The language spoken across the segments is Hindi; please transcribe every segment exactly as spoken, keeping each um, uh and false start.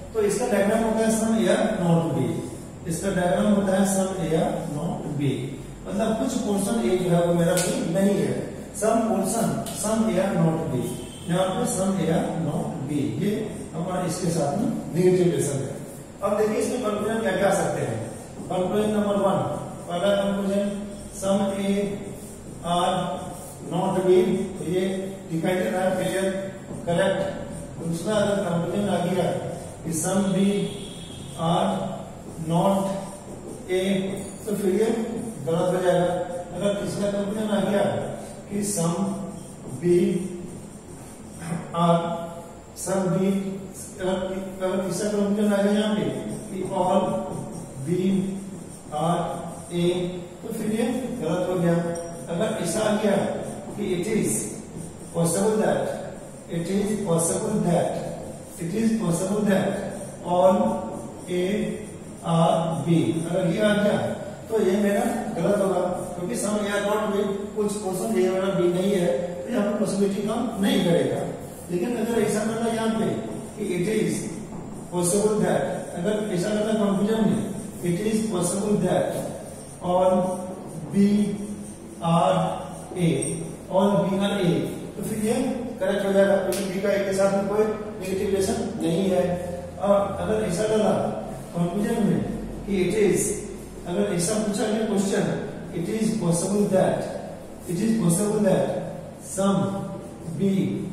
तो इसका डायग्राम होता है सम ए नॉट बी, इसका डायग्राम होता है सम ए नॉट बी, मतलब कुछ पोर्शन ए जो है वो मेरा बी नहीं है, some portion some A not B, यहाँ पे सम ए नॉट बी, ये हमारा इसके साथ में नेगेटिव रिलेशन है। अब देखिए इसमें कंक्लूजन क्या क्या आ सकते हैं। कंक्लूजन नंबर वन, पहला conclusion some A are not B, तो ये डिपेंडेंट है, क्लियर करेक्ट। दूसरा अगर कंक्लूजन आ गया कि some B are not A, तो फिर ये गलत हो जाएगा। अगर तीसरा कंक्लूजन आ गया कि some B are some B, अगर तीसरा कंक्लूजन आ गया यहाँ पे कि ऑल बी आर ए, तो फिर ये गलत हो गया। अगर ऐसा आ गया कि it is possible that, it is possible that, it is possible that all A are B, अगर ये आ गया तो ये मेरा गलत होगा, क्योंकि some A are not B, कुछ पोर्शन ए मेरा बी नहीं है, तो यहाँ पर पॉसिबिलिटी काम नहीं करेगा। लेकिन अगर ऐसा करना यहाँ पे कि इट इज पॉसिबल दैट, अगर ऐसा करना कंक्लूजन में it is possible that all B are A, all B are A, तो फिर ये करेक्ट हो जाएगा, क्योंकि बी का ए के साथ में कोई नेगेटिव रिलेशन नहीं है। और अगर ऐसा डाला कंक्लूजन में कि इट इज, अगर ऐसा पूछा गया question, it is possible that, it is possible that some B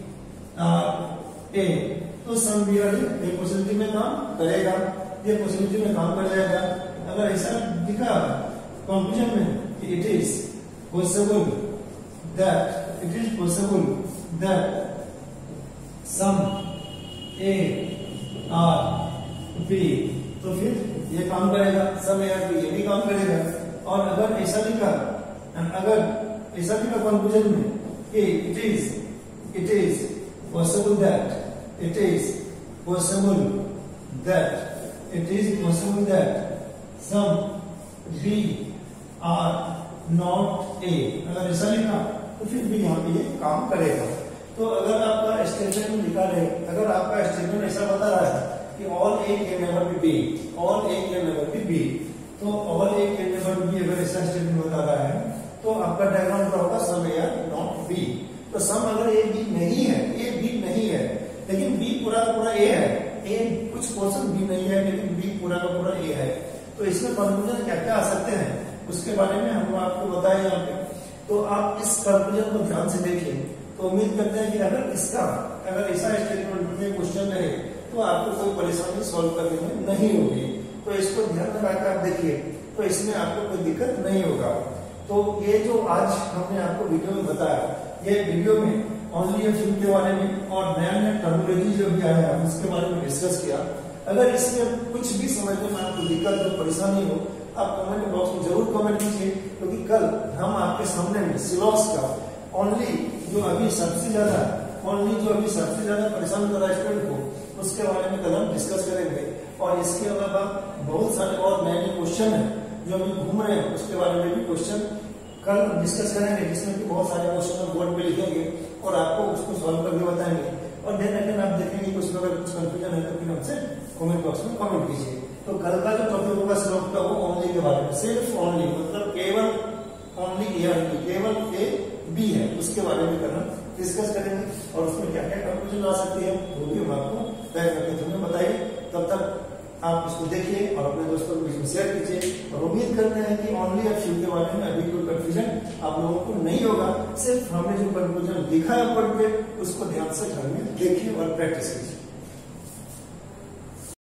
are A, तो some B are A possibility में काम करेगा, ये पॉसिबिलिटी में काम कर जाएगा। अगर ऐसा दिखा कंक्लूजन में कि it is possible that, it is possible that some A are B, तो फिर ये काम करेगा, सम ए आर बी ये भी काम करेगा। और अगर ऐसा लिखा, अगर ऐसा लिखा कंक्लूजन में कि it is, it is possible that, it is possible that, it is possible that some B are not A, अगर ऐसा लिखा तो फिर भी यहाँ पे ये काम करेगा। तो अगर आपका स्टेटमेंट लिखा रहे, अगर आपका स्टेटमेंट ऐसा बता रहा है कि all A can never be B, all A can never be B, तो all A can never be अगर ऐसा स्टेटमेंट बता रहा है तो आपका डायग्राम क्या होगा, सम A नॉट B। तो सम अगर ए बी नहीं है, ए बी नहीं है, लेकिन बी पूरा का पूरा ए है, ए कुछ पोर्शन बी नहीं है, लेकिन बी पूरा का पूरा ए है, तो इसमें कंक्लूजन क्या क्या आ सकते हैं उसके बारे में हम आपको बताएं यहाँ पे। तो आप इस कंक्लूजन को ध्यान से देखिए, तो उम्मीद करते हैं कि अगर इसका, अगर ऐसा स्टेटमेंट में क्वेश्चन रहे तो आपको कोई परेशानी सॉल्व करने में नहीं होगी। तो इसको ध्यान में रखकर आप देखिए, तो इसमें आपको कोई दिक्कत नहीं होगा। तो ये जो आज हमने आपको वीडियो में बताया, ये वीडियो में ओनली फिल्म के बारे में और नया नया टर्मिनोलॉजी जो भी आया है उसके बारे में डिस्कस किया। अगर इसमें कुछ भी समझने में आपको दिक्कत हो, परेशानी हो, आप कमेंट बॉक्स में जरूर कमेंट कीजिए, क्योंकि कल हम आपके सामने में सिलॉस का ओनली जो अभी सबसे ज्यादा ओनली जो अभी सबसे ज्यादा परेशान कर रहा है स्टूडेंट को, उसके बारे में कल हम डिस्कस करेंगे। और इसके अलावा बहुत सारे और नए नए क्वेश्चन है जो अभी घूम रहे हैं, उसके बारे में भी क्वेश्चन कल डिस्कस करेंगे, जिसमें कि बहुत सारे क्वेश्चन बोर्ड पे लिखेंगे और आपको उसको सॉल्व करके बताएंगे। और देन अगेन आप देखेंगे कि उसमें अगर कुछ कंफ्यूजन है तो फिर हमसे कमेंट बॉक्स में कमेंट कीजिए। तो कल का जो टॉपिक होगा सिर्फ का वो ओनली के बारे में, सिर्फ ओनली मतलब केवल ओनली ए और बी, केवल ए बी है, उसके बारे में करना डिस्कस करेंगे और उसमें क्या क्या कंफ्यूजन आ सकती है वो भी हम आपको तय करके तुम्हें बताइए। तब तक आप इसको देखिए और अपने दोस्तों के बीच में शेयर कीजिए और उम्मीद करते हैं कि ओनली ऑफ के बारे में अभी कोई कंफ्यूजन आप लोगों को नहीं होगा। सिर्फ हमने जो कंफ्यूजन लिखा है पढ़ के उसको ध्यान से घर में देखिए और प्रैक्टिस कीजिए।